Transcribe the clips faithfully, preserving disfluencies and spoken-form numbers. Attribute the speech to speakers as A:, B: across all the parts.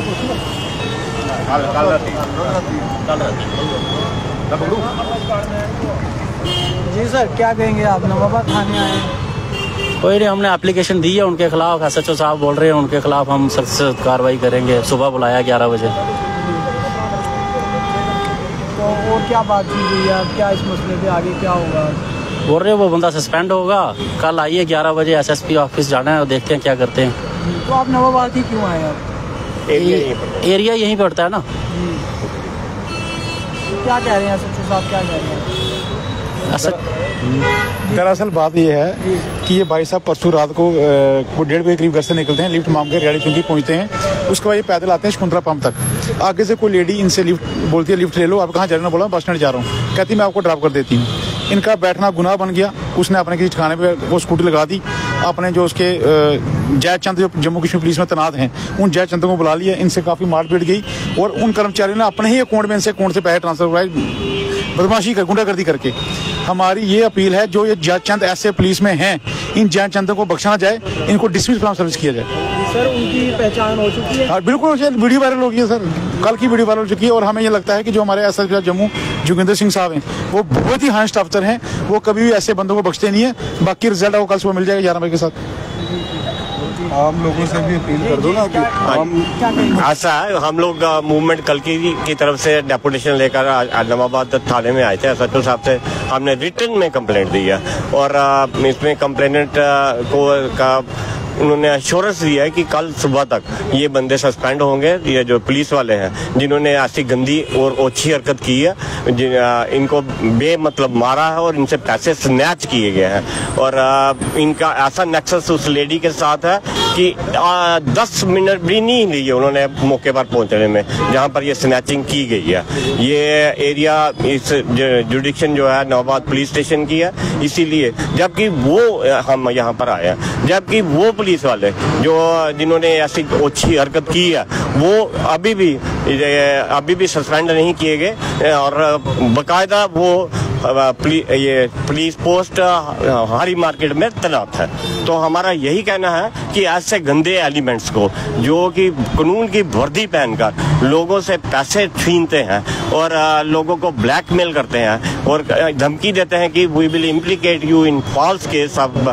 A: जी sir, क्या कहेंगे आप? नवाबाद थाने आए हैं।
B: कोई नहीं, हमने एप्लीकेशन दी है उनके खिलाफ। एस एच ओ साहब बोल रहे हैं उनके खिलाफ हम सख्त से कार्रवाई करेंगे। सुबह बुलाया ग्यारह बजे।
A: तो और क्या बातचीत हुई है? क्या इस मसले पे आगे क्या होगा?
B: बोल रहे वो बंदा सस्पेंड होगा। कल आइए ग्यारह बजे, एस एस पी ऑफिस जाना है और देखते हैं क्या करते हैं।
A: तो आप नवाबाद ही क्यों आए? आप
B: एरिया यहीं पड़ता है ना।
A: क्या कह रहे हैं एस एच ओ साहब, क्या कह रहे हैं?
C: दरअसल बात यह है कि ये भाई साहब परसों रात को वो डेढ़ बजे करीब घर से निकलते हैं, लिफ्ट मांग के रेडी चुंगी पहुंचते हैं। उसके बाद ये पैदल आते हैं शकुंतला पंप तक। आगे से कोई लेडी इनसे लिफ्ट बोलती है लिफ्ट ले लो। आप कहाँ जा रहे हो? बोला बस स्टैंड जा रहा हूँ। कहती मैं आपको ड्रॉप कर देती हूँ। इनका बैठना गुनाह बन गया। उसने अपने किसी ठिकाने पे वो स्कूटी लगा दी। अपने जो उसके जयचंद जो जम्मू कश्मीर पुलिस में तैनात हैं उन जयचंद को बुला लिया। इनसे काफ़ी मारपीट गई और उन कर्मचारियों ने अपने ही अकाउंट में इनसे अकाउंट से पैसे ट्रांसफर करवाए, बदमाशी कर गुंडागर्दी करके। हमारी ये अपील है जो ये जयचंद ऐसे पुलिस में हैं, इन जयचंदों को बख्शा जाए, इनको डिसमिस फ्रॉम सर्विस किया जाए।
A: सर उनकी पहचान हो चुकी है?
C: हाँ बिल्कुल, वीडियो वायरल हो गई है सर, कल की वीडियो वायरल हो चुकी है। और हमें ये लगता है कि जो हमारे S S P Jammu Joginder Singh साहब हैं वो बहुत ही हास्ट अफसर हैं। वो कभी भी ऐसे बंदों को बख्शते नहीं है। बाकी रिजल्ट आपको कल सुबह मिल जाएगा ग्यारह बजे के साथ।
D: आम लोगों से भी अपील कर दो ना कि हम
E: ऐसा है, हम लोग मूवमेंट कल की की तरफ से डेपुटेशन लेकर नवाबाद थाने में आए थे। एस एच ओ साहब से हमने रिटर्न में कंप्लेंट दी है और इसमें कंप्लेनेंट को का उन्होंने एश्योरेंस दिया है कि कल सुबह तक ये बंदे सस्पेंड होंगे। ये जो पुलिस वाले हैं जिन्होंने ऐसी गंदी और ओछी हरकत की है, इनको बेमतलब मारा है और इनसे पैसे स्नैच किए गए हैं। और इनका ऐसा नेक्सस उस लेडी के साथ है कि आ, दस मिनट भी नहीं लिए उन्होंने मौके पर पहुंचने में जहां पर ये स्नैचिंग की गई है। ये एरिया इस जुडिक्शन जो है नवाबाद पुलिस स्टेशन की है, इसीलिए जबकि वो हम यहाँ पर आए हैं, जबकि वो पुलिस वाले जो जिन्होंने ऐसी ओछी हरकत की है वो अभी भी अभी भी सस्पेंड नहीं किए गए और बकायदा वो ये पुलिस पोस्ट हरी मार्केट में तैनात है। तो हमारा यही कहना है कि ऐसे गंदे एलिमेंट्स को जो कि कानून की वर्दी पहनकर लोगों से पैसे छीनते हैं और लोगों को ब्लैकमेल करते हैं और धमकी देते हैं कि we will implicate you in false case of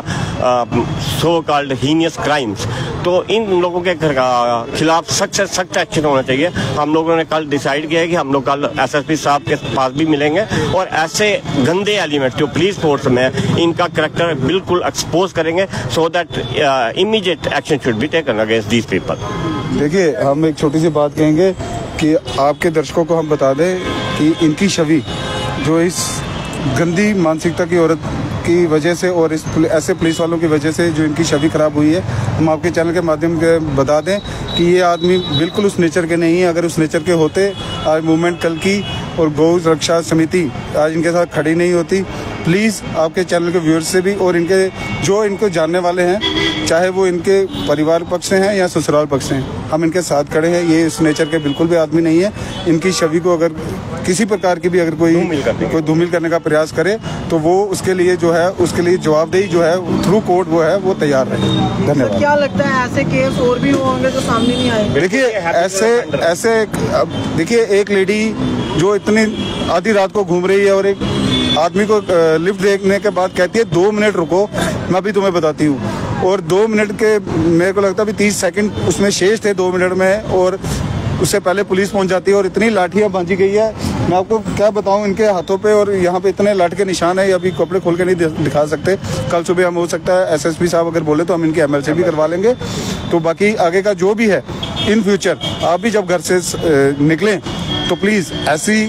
E: so called heinous crimes, तो इन लोगों के खिलाफ सख्त से सख्त एक्शन होना चाहिए। हम लोगों ने कल डिसाइड किया है कि हम लोग कल एस एस पी साहब के पास भी मिलेंगे और ऐसे गंदे एलिमेंट जो पुलिस फोर्स में इनका करैक्टर बिल्कुल एक्सपोज करेंगे, so that immediate action should be taken against these people.
D: देखिए, हम एक छोटी सी बात कहेंगे कि आपके दर्शकों को हम बता दें कि इनकी छवि जो इस गंदी मानसिकता की औरत की वजह से और इस ऐसे पुलिस वालों की वजह से जो इनकी छवि खराब हुई है, हम आपके चैनल के माध्यम से बता दें कि ये आदमी बिल्कुल उस नेचर के नहीं है। अगर उस नेचर के होते आज मूवमेंट कल की और गौ रक्षा समिति आज इनके साथ खड़ी नहीं होती। प्लीज़ आपके चैनल के व्यूअर्स से भी और इनके जो इनको जानने वाले हैं, चाहे वो इनके परिवार पक्ष से हैं या ससुराल पक्ष से हैं, हम इनके साथ खड़े हैं। ये इस नेचर के बिल्कुल भी आदमी नहीं है। इनकी छवि को अगर किसी प्रकार की भी अगर कोई कोई धूमिल करने का प्रयास करे तो वो उसके लिए जो है उसके लिए जवाबदेही जो है थ्रू कोर्ट वो है वो तैयार रहे। धन्यवाद।
A: क्या लगता है ऐसे केस और भी होंगे जो सामने नहीं आएंगे?
D: देखिए, ऐसे ऐसे देखिए एक लेडी जो इतनी आधी रात को घूम रही है और एक आदमी को लिफ्ट देखने के बाद कहती है दो मिनट रुको मैं भी तुम्हें बताती हूँ, और दो मिनट के मेरे को लगता है तीस सेकंड उसमें शेष थे दो मिनट में, और उससे पहले पुलिस पहुंच जाती है और इतनी लाठियां बांधी गई है, मैं आपको क्या बताऊं इनके हाथों पे और यहाँ पे इतने लाठ के निशान है। अभी कपड़े खोल के नहीं दिखा सकते। कल सुबह हम हो सकता है एसएसपी साहब अगर बोले तो हम इनकी एमएलसी भी करवा लेंगे। तो बाकी आगे का जो भी है इन फ्यूचर आप भी जब घर से निकलें तो प्लीज ऐसी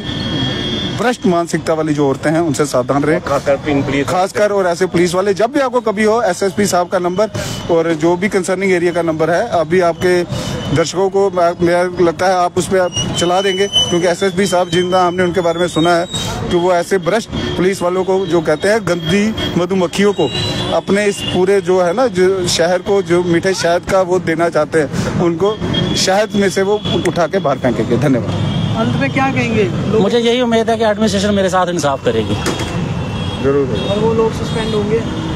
D: भ्रष्ट मानसिकता वाली जो औरतें हैं उनसे सावधान रहें, खासकर खासकर और ऐसे पुलिस वाले। जब भी आपको कभी हो एसएसपी साहब का नंबर और जो भी कंसर्निंग एरिया का नंबर है अभी आपके दर्शकों को मेरा लगता है आप उस पर चला देंगे, क्योंकि एसएसपी साहब जितना हमने उनके बारे में सुना है कि वो ऐसे भ्रष्ट पुलिस वालों को जो कहते हैं गंदी मधुमक्खियों को अपने इस पूरे जो है ना जो शहर को जो मीठे शहद का वो देना चाहते हैं, उनको शहद में से वो उठा के बाहर फेंकेंगे। धन्यवाद।
A: अंत में क्या कहेंगे?
B: मुझे यही उम्मीद है कि एडमिनिस्ट्रेशन मेरे साथ इंसाफ करेगी।
D: जरूर।
A: और वो लोग सस्पेंड होंगे?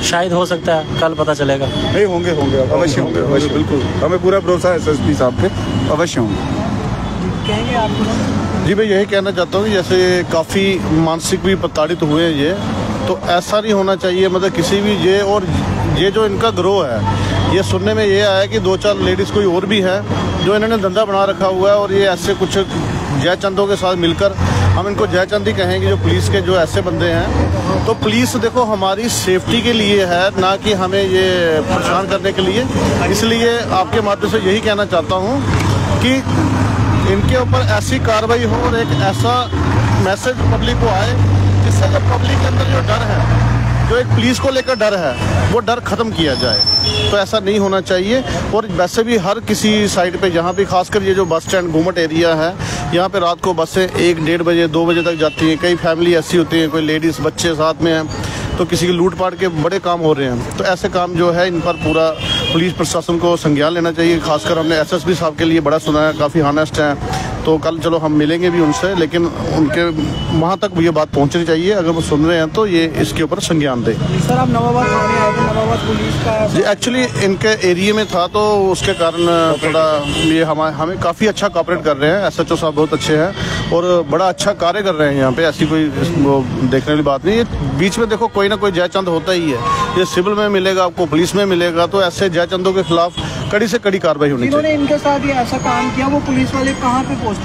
B: शायद हो सकता है, कल पता चलेगा।
D: नहीं होंगे होंगे अवश्य होंगे, अवश्य, बिल्कुल हमें पूरा भरोसा है एसएसपी साहब पे, अवश्य होंगे।
A: कहेंगे आप?
F: जी मैं यही कहना चाहता हूँ, जैसे काफ़ी मानसिक भी प्रताड़ित हुए हैं ये, तो ऐसा नहीं होना चाहिए। मतलब किसी भी ये, और ये जो इनका ग्रोह है, ये सुनने में ये आया कि दो चार लेडीज़ कोई और भी है जो इन्होंने धंधा बना रखा हुआ है, और ये ऐसे कुछ जयचंदों के साथ मिलकर, हम इनको जयचंद ही कहेंगे जो पुलिस के जो ऐसे बंदे हैं। तो पुलिस देखो हमारी सेफ्टी के लिए है, ना कि हमें ये परेशान करने के लिए। इसलिए आपके माध्यम से यही कहना चाहता हूँ कि इनके ऊपर ऐसी कार्रवाई हो और एक ऐसा मैसेज पब्लिक को आए जिससे जो पब्लिक के अंदर जो डर है, जो एक पुलिस को लेकर डर है, वो डर ख़त्म किया जाए। तो ऐसा नहीं होना चाहिए। और वैसे भी हर किसी साइड पे, जहाँ भी खासकर ये जो बस स्टैंड घूमट एरिया है, यहाँ पे रात को बसें एक डेढ़ बजे दो बजे तक जाती हैं। कई फैमिली ऐसी होती है, कोई लेडीज़ बच्चे साथ में हैं, तो किसी की लूट पाट के बड़े काम हो रहे हैं। तो ऐसे काम जो है इन पर पूरा पुलिस प्रशासन को संज्ञान लेना चाहिए। खासकर हमने एसएसपी साहब के लिए बड़ा सुना है, काफ़ी हानेस्ट हैं। तो कल चलो हम मिलेंगे भी उनसे, लेकिन उनके वहाँ तक ये बात पहुँचनी चाहिए। अगर वो सुन रहे हैं तो ये इसके ऊपर संज्ञान दें।
A: सर आप नवाबाद थाने आए थे, नवाबाद पुलिस का
F: जी एक्चुअली इनके एरिया में था, तो उसके कारण थोड़ा ये हमें हमें काफ़ी अच्छा कॉपरेट कर रहे हैं। एसएचओ साहब बहुत अच्छे हैं और बड़ा अच्छा कार्य कर रहे हैं यहाँ पे। ऐसी कोई वो देखने वाली बात नहीं है। बीच में देखो कोई ना कोई जयचंद होता ही है, ये सिविल में मिलेगा आपको, पुलिस में मिलेगा। तो ऐसे जयचंदों के खिलाफ कड़ी से कड़ी कार्रवाई होनी चाहिए।
A: जिन्होंने इनके साथ ये ऐसा काम किया, वो पुलिस वाले कहाँ पे पोस्ट?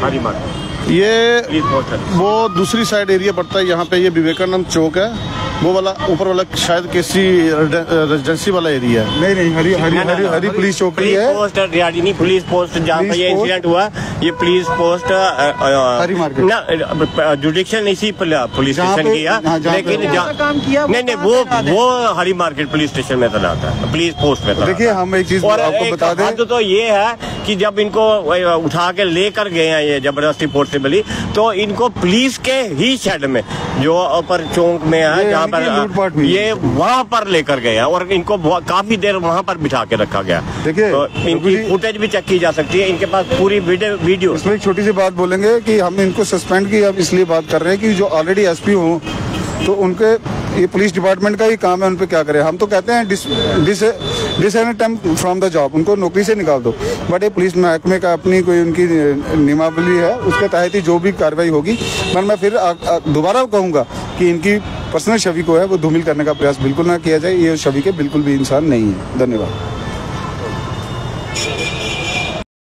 F: ये वो दूसरी साइड एरिया पड़ता है, यहाँ पे ये विवेकानंद चौक है, वो वाला ऊपर वाला शायद केसी रेजिडेंसी वाला एरिया है।
D: नहीं नहीं हरी हरी हरी हरी पुलिस चौकी है,
E: पोस्ट रियाड़ी पुलिस पोस्ट जहाँ पे ये इंसिडेंट हुआ, ये पुलिस पोस्ट
D: हरी मार्केट
E: ना जुडिक्शन इसी पुलिस स्टेशन की है, लेकिन
A: काम किया
E: नहीं नहीं वो वो हरी मार्केट पुलिस स्टेशन में तैनात है, पुलिस पोस्ट में।
D: देखिए हम एक चीज आपको बता दें,
E: तो ये है कि जब इनको उठा के लेकर गए हैं ये जबरदस्ती फोर्सिबली, तो इनको पुलिस के ही शेड में जो ऊपर चौक में है, जहाँ पर ये वहाँ पर लेकर गए हैं और इनको काफी देर वहाँ पर बिठा के रखा गया।
D: देखिए
E: तो इनकी फुटेज भी चेक की जा सकती है, इनके पास पूरी वीडियो।
D: इसमें एक छोटी सी बात बोलेंगे कि हम इनको सस्पेंड की अब इसलिए बात कर रहे हैं कि जो ऑलरेडी एसपी हों, तो उनके ये पुलिस डिपार्टमेंट का ही काम है, उन पे क्या करें। हम तो कहते हैं डिस डिस डिसएनिटेम फ्रॉम द जॉब, उनको नौकरी से निकाल दो। बट ये पुलिस महकमे का अपनी कोई उनकी नियमावली है, उसके तहत ही जो भी कार्रवाई होगी। पर मैं फिर दोबारा कहूँगा कि इनकी पर्सनल छवि को है वो धूमिल करने का प्रयास बिल्कुल ना किया जाए। ये छवि के बिल्कुल भी इंसान नहीं है। धन्यवाद।